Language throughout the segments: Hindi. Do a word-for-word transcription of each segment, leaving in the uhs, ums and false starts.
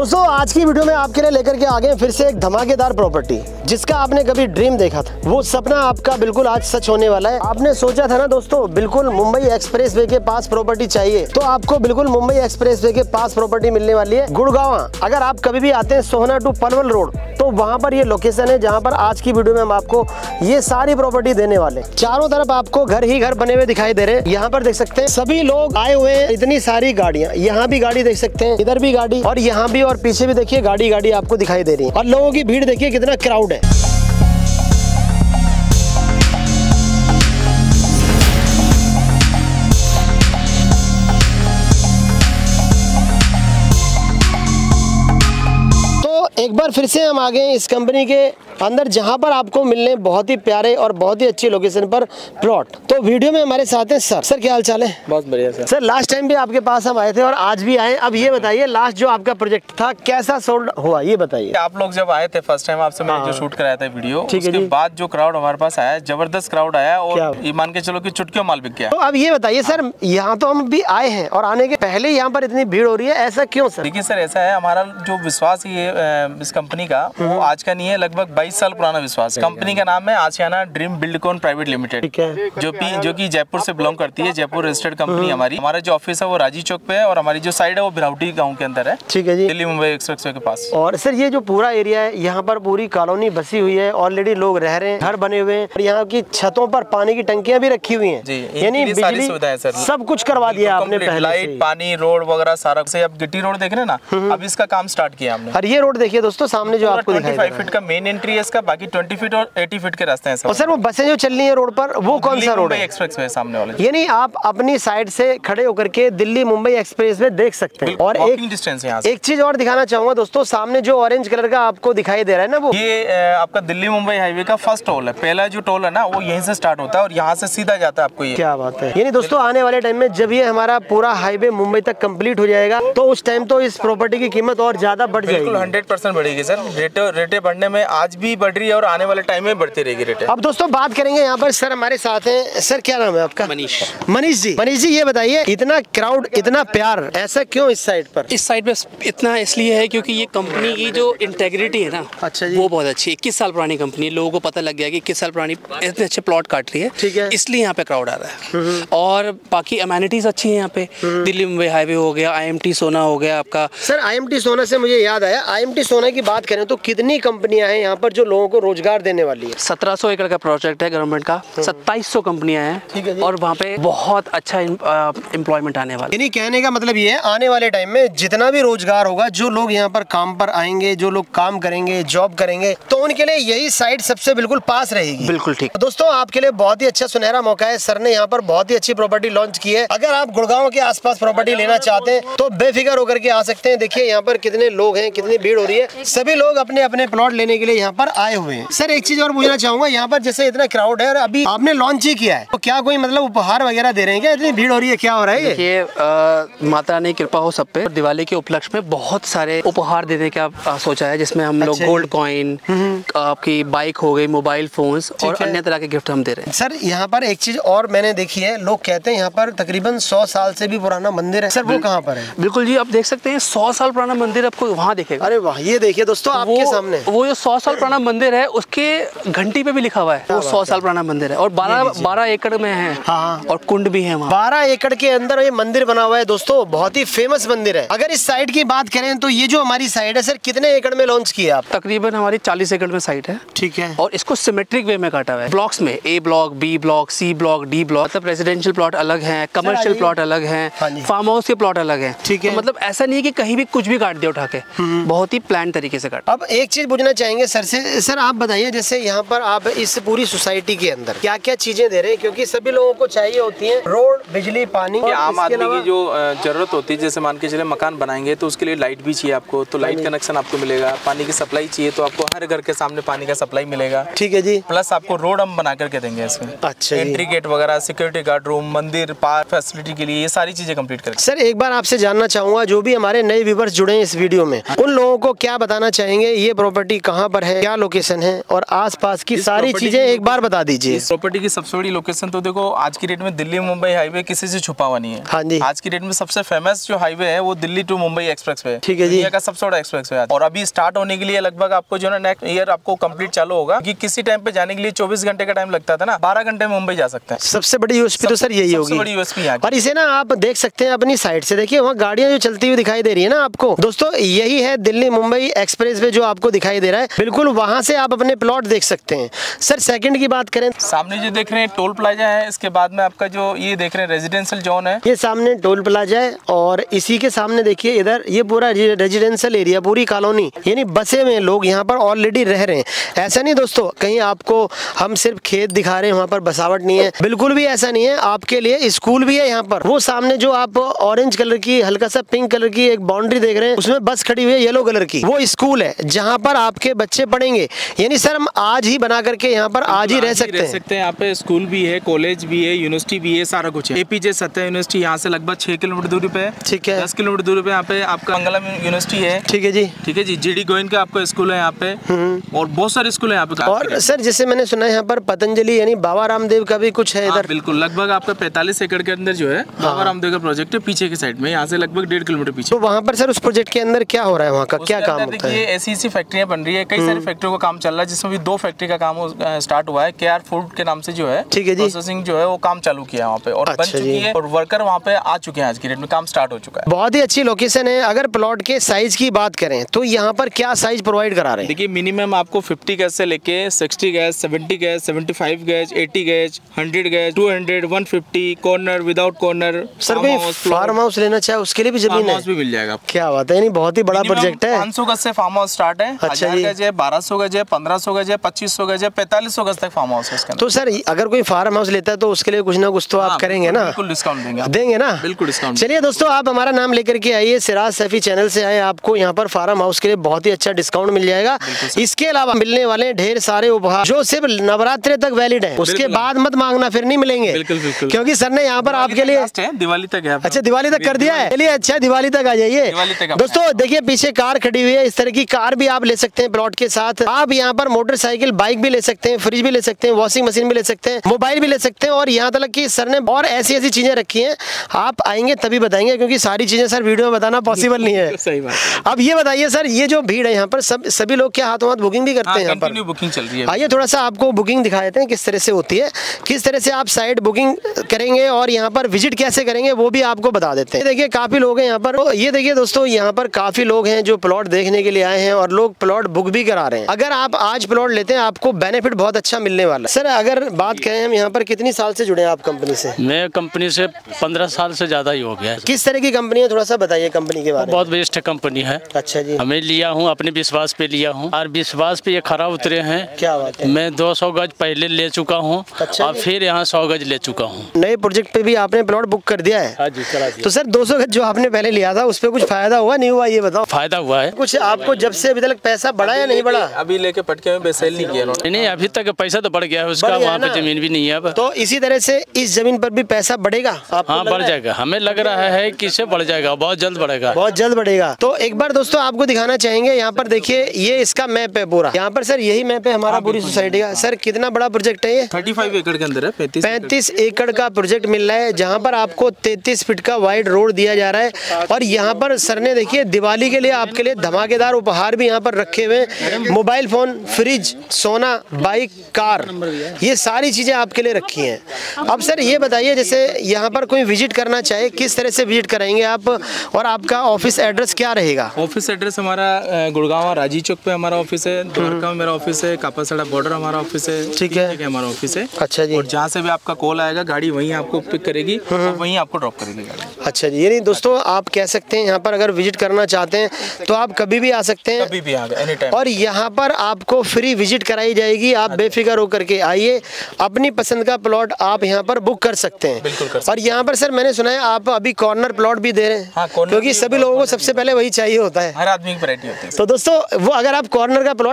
दोस्तों आज की वीडियो में आपके लिए लेकर के आ गए फिर से एक धमाकेदार प्रॉपर्टी, जिसका आपने कभी ड्रीम देखा था, वो सपना आपका बिल्कुल आज सच होने वाला है। आपने सोचा था ना दोस्तों, बिल्कुल मुंबई एक्सप्रेस वे के पास प्रॉपर्टी चाहिए, तो आपको बिल्कुल मुंबई एक्सप्रेस वे के पास प्रॉपर्टी मिलने वाली है गुड़गांव। अगर आप कभी भी आते हैं सोहना टू पनवल रोड, तो वहाँ पर ये लोकेशन है जहाँ पर आज की वीडियो में हम आपको ये सारी प्रॉपर्टी देने वाले। चारों तरफ आपको घर ही घर बने हुए दिखाई दे रहे हैं। यहाँ पर देख सकते हैं सभी लोग आए हुए हैं, इतनी सारी गाड़ियाँ, यहाँ भी गाड़ी देख सकते हैं, इधर भी गाड़ी, और यहाँ भी और पीछे भी देखिए गाड़ी गाड़ी आपको दिखाई दे रही है। और लोगों की भीड़ देखिए कितना क्राउड है। एक बार फिर से हम आ गए इस कंपनी के अंदर, जहां पर आपको मिलने बहुत ही प्यारे और बहुत ही अच्छी लोकेशन पर प्लॉट। तो वीडियो में हमारे साथ हैं सर। सर क्या हाल चाल है? बहुत बढ़िया सर। सर लास्ट टाइम भी आपके पास हम आए थे और आज भी आए। अब ये बताइए लास्ट जो आपका प्रोजेक्ट था कैसा सोल्ड हुआ, ये बताइए। आप लोग जब आए थे फर्स्ट टाइम, आपसे मैंने जो शूट कराया था वीडियो, उसके बाद जो क्राउड हमारे पास आया, जबरदस्त क्राउड आया और ये मान के चलो कि चुटकियों माल बिक गया। तो अब ये बताइए सर, यहाँ तो हम भी आए हैं और आने के पहले यहाँ पर इतनी भीड़ हो रही है, ऐसा क्यों सर? देखिए सर, ऐसा है, हमारा जो विश्वास है इस कंपनी का, वो आज का नहीं है, लगभग बाईस साल पुराना विश्वास। कंपनी का नाम है Ashiyana dream buildcon private limited, जो कि जो कि जयपुर से बिलोंग करती है, जयपुर रजिस्टर्ड कंपनी हमारी। हमारा जो ऑफिस है वो राजी चौक पे है और हमारी जो साइड है वो बिराउटी गांव के अंदर है। ठीक है जी, दिल्ली मुंबई एक्सप्रेसवे के पास। और सर ये जो पूरा एरिया है, यहाँ पर पूरी कॉलोनी बसी हुई है, ऑलरेडी लोग रह रहे हैं, घर बने हुए हैं, और यहाँ की छतों पर पानी की टंकियां भी रखी हुई हैं, यानी बिजली सब कुछ करवा दिया आपने पहले। लाइट, पानी, रोड वगैरह सारा। से अब गिट्टी रोड देख रहे हैं ना, अब इसका काम स्टार्ट किया हमने। और ये रोड देखिए दोस्तों सामने जो आपको दिखाई दे रहा है, पच्चीस फीट का मेन एंट्री है इसका, बाकी बीस फीट और अस्सी फीट के रास्ते हैं सब। और सर वो बसें जो चल रही है रोड पर, वो कौन सा रोड है? एक्सप्रेसवे सामने वाला। यानी आप अपनी साइड से खड़े होकर के दिल्ली मुंबई एक्सप्रेस वे देख सकते हैं। और एक डिस्टेंस यहाँ एक चीज और दिखाना चाहूंगा दोस्तों, सामने जो ऑरेंज कलर का आपको दिखाई दे रहा है ना, वो ये आपका दिल्ली मुंबई हाईवे का फर्स्ट टोल है। पहला जो टोल है ना, वो यहीं से स्टार्ट होता है और यहाँ से सीधा जाता है आपको। ये क्या बात है। यानी दोस्तों आने वाले टाइम में जब ये हमारा पूरा हाईवे मुंबई तक कंप्लीट हो जाएगा, तो उस टाइम तो इस प्रॉपर्टी की कीमत और ज्यादा बढ़ जाएगी। बिल्कुल हंड्रेड परसेंट बढ़ेगी सर। रेटे रेटे बढ़ने में आज भी बढ़ रही है और आने वाले टाइम में बढ़ती रहेगी रेटे। अब दोस्तों बात करेंगे यहाँ पर, सर हमारे साथ हैं। सर क्या नाम है आपका? मनीष। मनीष जी, मनीष जी ये बताइए, इतना क्राउड, इतना प्यार, ऐसा क्यों इस साइड पर? इस साइड पे इतना इसलिए है क्योंकि ये कंपनी की जो इंटेग्रिटी है ना, अच्छा जी, वो बहुत अच्छी है। इक्कीस साल पुरानी कंपनी, लोगों को पता लग गया कि इक्कीस साल पुरानी इतने अच्छे प्लॉट काट रही है, ठीक है, इसलिए यहाँ पे क्राउड आ रहा है। और बाकी अमेनिटीज अच्छी है यहाँ पे। दिल्ली मुंबई हाईवे हो गया, आई एम टी सोना हो गया आपका। सर आई एम टी सोना से मुझे याद आया, आई एम टी सोना की बात करें तो कितनी कंपनियां हैं यहाँ पर जो लोगों को रोजगार देने वाली है? सत्रह सौ एकड़ का प्रोजेक्ट है गवर्नमेंट का, सत्ताईस सौ कंपनियां हैं और वहाँ पे बहुत अच्छा एम्प्लॉयमेंट आने वाला है। यानी कहने का मतलब ये है, आने वाले टाइम में जितना भी रोजगार होगा, जो लोग यहाँ पर काम पर आएंगे, जो लोग काम करेंगे, जॉब करेंगे, तो उनके लिए यही साइट सबसे बिल्कुल पास रहेगी। बिल्कुल ठीक। दोस्तों आपके लिए बहुत ही अच्छा सुनहरा मौका है। सर ने यहाँ पर बहुत ही अच्छी प्रॉपर्टी लॉन्च की है। अगर आप गुड़गांव के आसपास प्रॉपर्टी लेना चाहते हैं तो बेफिक्र होकर के आ सकते हैं। देखिए यहाँ पर कितने लोग हैं, कितनी भीड़ हो रही है, सभी लोग अपने अपने प्लॉट लेने के लिए यहाँ पर आए हुए हैं। सर एक चीज और पूछना चाहूंगा, यहाँ पर जैसे इतना क्राउड है और अभी आपने लॉन्च ही किया है, तो क्या कोई मतलब उपहार वगैरह दे रहे हैं क्या? इतनी भीड़ हो रही है, क्या हो रहा है? ये माता रानी कृपा हो सब पे। दिवाली के उपलक्ष्य में बहुत सारे उपहार देने का आ, सोचा है, जिसमें हम लोग गोल्ड कॉइन, आपकी बाइक हो गई, मोबाइल फोन्स और अन्य तरह के गिफ्ट हम दे रहे हैं। सर यहाँ पर एक चीज और मैंने देखी है, लोग कहते हैं यहाँ पर तकरीबन सौ साल से भी पुराना मंदिर है। सर वो कहाँ पर है? बिल्कुल जी, आप देख सकते हैं सौ साल पुराना मंदिर आपको वहाँ दिखेगा। अरे वाह, ये देखिए दोस्तों आपके सामने वो जो सौ साल पुराना मंदिर है, उसके घंटी पे भी लिखा हुआ है वो सौ साल पुराना मंदिर है और बारह बारह एकड़ में है। हाँ, और कुंड भी है वहाँ। बारह एकड़ के अंदर ये मंदिर बना हुआ है दोस्तों, बहुत ही फेमस मंदिर है। अगर इस साइड की बात करें तो ये जो हमारी साइड है, सर कितने एकड़ में लॉन्च किया आप? तकरीबन हमारी चालीस एकड़ में साइट है। ठीक है। और इसको सिमेट्रिक वे में काटा हुआ है, ब्लॉक्स में, A block, B block, C block, D block. मतलब रेजिडेंशियल प्लॉट अलग है, कमर्शियल प्लॉट अलग है, फार्म हाउस के प्लॉट अलग है। ठीक है। तो मतलब ऐसा नहीं है कि कहीं भी कुछ भी काट दिया उठा के, बहुत ही प्लान तरीके से काटा। अब एक चीज पूछना चाहेंगे सर से, सर आप बताइए जैसे यहाँ पर आप इस पूरी सोसाइटी के अंदर क्या क्या चीजें दे रहे हैं, क्योंकि सभी लोगों को चाहिए होती है रोड, बिजली, पानी। आम आदमी की जो जरूरत होती है, जैसे मान के चले मकान बनाएंगे तो उसके लिए लाइट भी चाहिए आपको, तो लाइट कनेक्शन आपको मिलेगा। पानी की सप्लाई चाहिए तो आपको हर घर के सामने सामने पानी का सप्लाई मिलेगा। ठीक है जी। प्लस आपको रोड हम बना करके देंगे इसमें। अच्छा, एंट्री गेट वगैरह, सिक्योरिटी गार्ड रूम, मंदिर, पार्क फैसिलिटी के लिए ये सारी चीजें कंप्लीट करके। सर एक बार आपसे जानना चाहूंगा, जो भी हमारे नए व्यूअर्स जुड़े हैं इस वीडियो में, उन लोगों को क्या बताना चाहेंगे, ये प्रॉपर्टी कहाँ पर है, क्या लोकेशन है और आसपास की सारी चीजें एक बार बता दीजिए। इस प्रॉपर्टी की सबसे बड़ी लोकेशन तो देखो, आज की डेट में दिल्ली मुंबई हाईवे किसी से छुपा हुआ नहीं है। हाँ जी। आज की डेट में सबसे फेमस जो हाईवे है वो Delhi to Mumbai expressway. ठीक है जी। दुनिया का सबसे बड़ा एक्सप्रेस वे और अभी स्टार्ट होने के लिए लगभग आपको जो है नेक्स्ट ईयर आपको कंप्लीट चालू होगा, कि किसी टाइम पे जाने के लिए चौबीस घंटे का टाइम लगता था ना, बारह घंटे में मुंबई जा सकते हैं। सबसे बड़ी यूएसपी तो सर यही होगी। बड़ी यूएसपी यहाँ की। और इसे ना आप देख सकते हैं अपनी साइड से, देखिए वहाँ गाड़ियाँ जो चलती हुई दिखाई दे रही है ना आपको दोस्तों, यही है दिल्ली मुंबई एक्सप्रेस वे जो आपको दिखाई दे रहा है। बिल्कुल वहाँ से आप अपने प्लॉट देख सकते हैं। सर सेकंड की बात करें, सामने जो देख रहे हैं टोल प्लाजा है, इसके बाद में आपका जो ये देख रहे हैं रेजिडेंशियल जोन है, ये सामने टोल प्लाजा है और इसी के सामने देखिए इधर ये पूरा रेजिडेंशियल एरिया, पूरी कॉलोनी, यानी बसे में लोग यहाँ पर ऑलरेडी रह रहे हैं। ऐसा नहीं दोस्तों कहीं आपको हम सिर्फ खेत दिखा रहे हैं, वहाँ पर बसावट नहीं है, बिल्कुल भी ऐसा नहीं है। आपके लिए स्कूल भी है यहाँ पर। वो सामने जो आप ऑरेंज कलर की हल्का सा पिंक कलर की एक बाउंड्री देख रहे हैं, उसमें बस खड़ी हुई है येलो कलर की, वो स्कूल है जहाँ पर आपके बच्चे पढ़ेंगे। यानी सर हम आज ही बना करके यहाँ पर आज ही रह सकते हैं। रह सकते हैं यहाँ पे। स्कूल भी है, कॉलेज भी है, यूनिवर्सिटी भी है, सारा कुछ है। एपीजे सत्या यूनिवर्सिटी यहाँ से लगभग छह किलोमीटर दूरी पे है। ठीक है। दस किलोमीटर दूरी पे यहाँ पे आपका मंगलम यूनिवर्सिटी है। ठीक है जी। ठीक है जी। जीडी गोविंद का आपका स्कूल है यहाँ पे और बहुत सारे स्कूल है यहाँ पे। और सर जैसे मैंने सुना है यहाँ पर पतंजलि यानी बाबा रामदेव का भी कुछ है इधर। बिल्कुल, लगभग आपका पैंतालीस एकड़ के अंदर जो है बाबा रामदेव का प्रोजेक्ट है, पीछे की साइड में, यहाँ से लगभग डेढ़ किलोमीटर पीछे। तो वहाँ पर सर उस प्रोजेक्ट के अंदर क्या हो रहा है, वहाँ का क्या काम होता है? ऐसी ऐसी फैक्ट्रियाँ बन रही है, कई सारी फैक्ट्रियों का काम चल रहा है, जिसमें भी दो फैक्ट्री का काम स्टार्ट हुआ है। केआर फूड के नाम से जो है, ठीक है जी, प्रोसेसिंग जो है वो काम चालू किया है वहाँ पे और बन चुकी है और वर्कर वहाँ पे आ चुके हैं। आज की डेट में काम स्टार्ट हो चुका है। बहुत ही अच्छी लोकेशन है। अगर प्लॉट के साइज की बात करें तो यहाँ पर क्या साइज प्रोवाइड करा रहे हैं? देखिए मिनिमम आपको पचास गज से लेके साठ गज, सत्तर गज, पचहत्तर गज, अस्सी गज, सौ गज, दो सौ, एक सौ पचास, कॉर्नर विदाउट कॉर्नर। सर कोई फार्म हाउस लेना चाहे उसके लिए भी जमीन है? भी मिल जाएगा। क्या बात है, यानी बहुत ही बड़ा प्रोजेक्ट है। पाँच सौ गज से फार्म हाउस स्टार्ट है। अच्छा जी। गज है, बारह सौ गज है, पंद्रह सौ गज है, पच्चीस सौ गज है, पैंतालीस सौ गज तक फार्म हाउस है इसका। तो सर अगर कोई फार्म हाउस लेता है तो उसके लिए कुछ ना कुछ तो आप करेंगे ना? बिल्कुल डिस्काउंट देंगे। देंगे ना? बिल्कुल डिस्काउंट। चलिए दोस्तों आप हमारा नाम लेकर के आइए, सिराज सैफी चैनल से आए, आपको यहाँ पर फार्म हाउस के लिए बहुत ही अच्छा डिस्काउंट मिल जाएगा। इसके अलावा मिलने वाले ढेर सारे उपहार जो सिर्फ नवरात्रि तक वैलिड है, उसके बाद मत मांगना, फिर नहीं मिलेंगे। बिल्कुल बिल्कुल। क्योंकि सर ने यहाँ पर आपके लिए दिवाली तक है। अच्छा दिवाली तक कर दिया है। चलिए अच्छा दिवाली तक आ जाइए दोस्तों। देखिए पीछे कार खड़ी हुई है, इस तरह की कार भी आप ले सकते हैं प्लॉट के साथ। आप यहाँ पर मोटरसाइकिल, बाइक भी ले सकते हैं, फ्रिज भी ले सकते हैं, वॉशिंग मशीन भी ले सकते हैं, मोबाइल भी ले सकते हैं और यहाँ तक कि सर ने और ऐसी ऐसी चीजें रखी हैं। आप आएंगे तभी बताएंगे, क्योंकि सारी चीजें सर वीडियो में बताना पॉसिबल नहीं है। सही बात है। अब ये बताइए सर, ये जो भीड़ है यहाँ पर सब सभी लोग क्या हाथों हाथ बुकिंग भी करते हैं? यहाँ पर बुकिंग चल रही है। आइए थोड़ा सा आपको बुकिंग दिखा देते हैं किस तरह से होती है, किस तरह से आप साइट बुकिंग करेंगे और यहाँ पर विजिट कैसे करेंगे वो भी आपको बता देते हैं। देखिए काफी लोग हैं यहाँ पर। ये देखिए दोस्तों यहाँ पर काफी लोग हैं जो प्लॉट देखने के लिए आए हैं और लोग प्लॉट बुक भी करा रहे हैं। अगर आप आज प्लॉट लेते हैं आपको बेनिफिट बहुत अच्छा मिलने वाला है। सर अगर बात करें हम यहाँ पर कितनी साल से जुड़े हैं आप कंपनी से? मैं कंपनी से पंद्रह साल से ज्यादा ही हो गया है। किस तरह की कंपनी है, थोड़ा सा बताइए कंपनी के बारे में। बहुत बेस्ट कंपनी है। अच्छा जी। हमें लिया हूँ, अपने विश्वास पे लिया हूँ और विश्वास पे ये खरा उतरे हैं। क्या बात है। मैं दो सौ गज पहले ले चुका हूँ। अच्छा और फिर यहाँ सौ गज ले चुका हूँ। नए प्रोजेक्ट पे भी आपने प्लॉट बुक कर दिया है? हाँ जी करा दिया। तो सर दो सौ गज जो आपने पहले लिया था उस पर कुछ फायदा हुआ नहीं हुआ ये बताओ? फायदा हुआ है कुछ आपको जब से अभी तक पैसा बढ़ा या नहीं बढ़ा? अभी लेके पटके में बेसेल नहीं किया नहीं, नहीं अभी तक पैसा तो बढ़ गया है उसका, वहाँ पे जमीन भी नहीं है अब। तो इसी तरह से इस जमीन पर भी पैसा बढ़ेगा आपको? हाँ बढ़ जाएगा, हमें लग रहा है कि इससे बढ़ जाएगा, बहुत जल्द बढ़ेगा। बहुत जल्द बढ़ेगा। तो एक बार दोस्तों आपको दिखाना चाहेंगे, यहाँ पर देखिए ये इसका मैप है पूरा। यहाँ पर सर यही मैप है हमारा पूरी सोसाइटी का। सर कितना बड़ा प्रोजेक्ट है ये? पैंतीस एकड़ के अंदर है। पैंतीस एकड़ का प्रोजेक्ट मिल रहा है, जहाँ पर आपको तैतीस फीट का वाइड रोड दिया जा रहा है। और यहाँ पर सर ने देखिए दिवाली के लिए आपके लिए धमाकेदार उपहार भी यहाँ पर रखे हुए, मोबाइल फोन, फ्रिज, सोना, बाइक, कार, ये सारी चीजें आपके लिए रखी हैं। अब सर ये बताइए जैसे यहाँ पर कोई विजिट करना चाहे किस तरह से विजिट कराएंगे आप और आपका ऑफिस एड्रेस क्या रहेगा? ऑफिस एड्रेस हमारा गुड़गांव राजी चौक पे हमारा ऑफिस है, द्वारका में मेरा ऑफिस है, कापासड़ा बॉर्डर हमारा ऑफिस है। ठीक है, हमारा ऑफिस है। अच्छा जी। और जहाँ से भी आपका कॉल आएगा गाड़ी वहीं आपको पिक करेगी और वहीं आपको ड्रॉप करेगी गाड़ी। अच्छा जी। ये नहीं दोस्तों आप कह सकते हैं यहाँ पर अगर विजिट करना चाहते हैं तो आप कभी भी आ सकते हैं, कभी भी आ गए, एनी टाइम। और यहाँ पर आपको फ्री विजिट कराई जाएगी। आप बेफिक्र होकर के आइए, अपनी पसंद का प्लॉट आप यहाँ पर बुक कर सकते हैं। बिल्कुल कर सकते। और यहाँ पर सर मैंने सुना है आप अभी कॉर्नर प्लॉट भी दे रहे हैं। हाँ, क्योंकि सभी लोगों को सबसे पहले वही चाहिए होता है, हर आदमी की वैरायटी होती है। तो दोस्तों वो अगर आप कॉर्नर का प्लॉट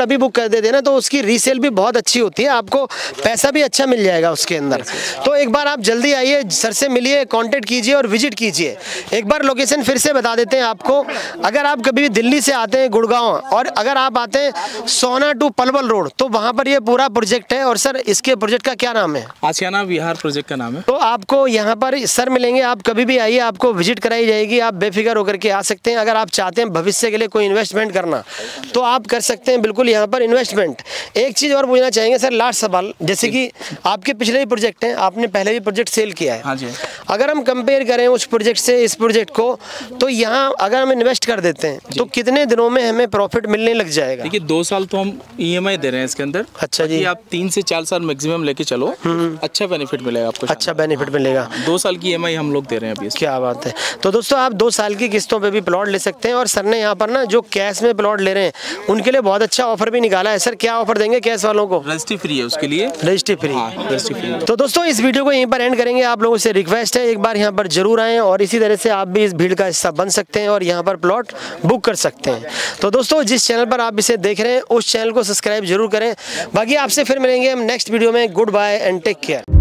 अभी बुक कर देते हैं ना तो उसकी रीसेल भी बहुत अच्छी होती है, आपको पैसा भी अच्छा मिल जाएगा उसके अंदर। तो एक बार आप जल्दी आइए, सर से मिलिए, कांटेक्ट कीजिए और विजिट कीजिए। एक बार लोकेशन फिर से बता देते हैं आपको। अगर आप कभी भी दिल्ली से आते हैं गुड़गांव, और अगर आप आते हैं सोना टू पलवल रोड, तो वहाँ पर ये पूरा प्रोजेक्ट है। और सर इसके प्रोजेक्ट का क्या नाम है? आशियाना विहार प्रोजेक्ट का नाम है। तो आपको यहाँ पर सर मिलेंगे, आप कभी भी आइए, आपको विजिट कराई जाएगी, आप बेफिक्र होकर के आ सकते हैं। अगर आप चाहते हैं भविष्य के लिए कोई इन्वेस्टमेंट करना तो आप कर सकते हैं बिल्कुल यहाँ पर इन्वेस्टमेंट। एक चीज़ और पूछना चाहेंगे सर, लास्ट सवाल, जैसे कि आपके पिछले ही प्रोजेक्ट हैं, आपने पहले भी प्रोजेक्ट सेल किया है। हाँ जी। अगर हम कंपेयर करें उस प्रोजेक्ट से इस प्रोजेक्ट को, तो यहाँ अगर हम इन्वेस्ट कर देते हैं तो कितने दिनों में हमें प्रॉफिट मिलने लग जाएगा? देखिए दो साल तो हम ईएमआई दे रहे हैं इसके अंदर। अच्छा जी। आप तीन से चार साल मैक्सिमम लेके चलो, अच्छा बेनिफिट मिलेगा आपको। अच्छा बेनिफिट मिलेगा। दो साल की ईएमआई हम लोग दे रहे हैं अभी। क्या बात है। तो दोस्तों आप दो साल की किस्तों पे भी प्लॉट ले सकते हैं। और सर ने यहाँ पर ना जो कैश में प्लॉट ले रहे हैं उनके लिए बहुत अच्छा ऑफर भी निकाला है। सर क्या ऑफर देंगे कैश वालों को? रजिस्ट्री फ्री है उसके लिए। Registry free. हाँ, रजिस्ट्री फ्री। तो दोस्तों इस वीडियो को यहीं पर एंड करेंगे। आप लोगों से रिक्वेस्ट है एक बार यहाँ पर जरूर आएँ और इसी तरह से आप भी इस भीड़ का हिस्सा बन सकते हैं और यहाँ पर प्लॉट बुक कर सकते हैं। तो दोस्तों जिस चैनल पर आप इसे देख रहे हैं उस चैनल को सब्सक्राइब जरूर करें। बाकी आपसे फिर मिलेंगे हम नेक्स्ट वीडियो में। Good bye and take care.